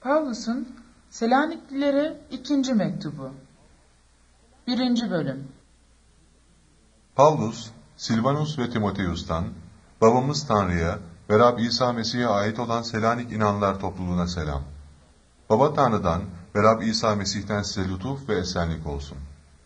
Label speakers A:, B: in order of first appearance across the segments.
A: Pavlus'un Selaniklilere 2. mektubu 1. bölüm.
B: Pavlus, Silvanus ve Timoteus'tan, babamız Tanrı'ya ve Rab İsa Mesih'e ait olan Selanik inanlar topluluğuna selam. Baba Tanrı'dan ve Rab İsa Mesih'ten size lütuf ve esenlik olsun.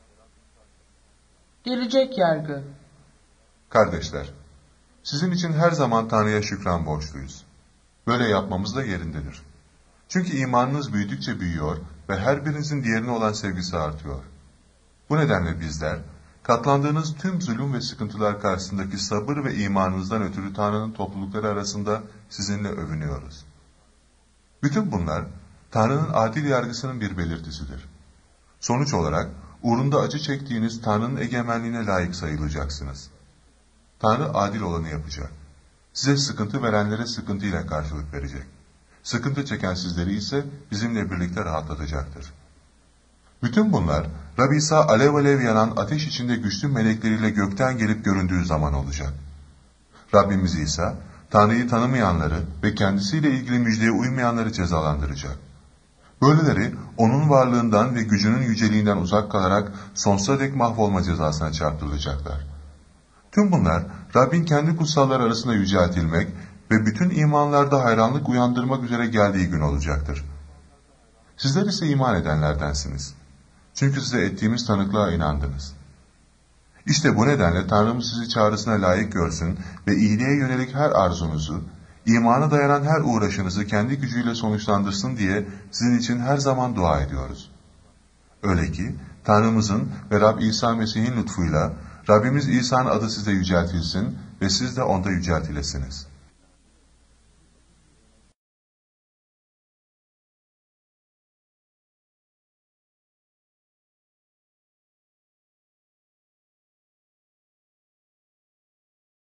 A: Gelecek yargı.
B: Kardeşler, sizin için her zaman Tanrı'ya şükran borçluyuz. Böyle yapmamız da yerindedir. Çünkü imanınız büyüdükçe büyüyor ve her birinizin diğerine olan sevgisi artıyor. Bu nedenle bizler, katlandığınız tüm zulüm ve sıkıntılar karşısındaki sabır ve imanınızdan ötürü Tanrı'nın toplulukları arasında sizinle övünüyoruz. Bütün bunlar, Tanrı'nın adil yargısının bir belirtisidir. Sonuç olarak, uğrunda acı çektiğiniz Tanrı'nın egemenliğine layık sayılacaksınız. Tanrı adil olanı yapacak. Size sıkıntı verenlere sıkıntıyla karşılık verecek. Sıkıntı çeken sizleri ise bizimle birlikte rahatlatacaktır. Bütün bunlar, Rab İsa alev alev yanan ateş içinde güçlü melekleriyle gökten gelip göründüğü zaman olacak. Rabbimiz İsa, Tanrı'yı tanımayanları ve kendisiyle ilgili müjdeye uymayanları cezalandıracak. Böyleleri, onun varlığından ve gücünün yüceliğinden uzak kalarak sonsuza dek mahvolma cezasına çarptırılacaklar. Tüm bunlar, Rabbin kendi kutsallar arasında yüceltilmek ve bütün imanlarda hayranlık uyandırmak üzere geldiği gün olacaktır. Sizler ise iman edenlerdensiniz. Çünkü size ettiğimiz tanıklığa inandınız. İşte bu nedenle Tanrımız sizi çağrısına layık görsün ve iyiliğe yönelik her arzunuzu, imana dayanan her uğraşınızı kendi gücüyle sonuçlandırsın diye sizin için her zaman dua ediyoruz. Öyle ki Tanrımızın ve Rab İsa Mesih'in lütfuyla Rabbimiz İsa'nın adı size yüceltilsin ve siz de onda yüceltilesiniz.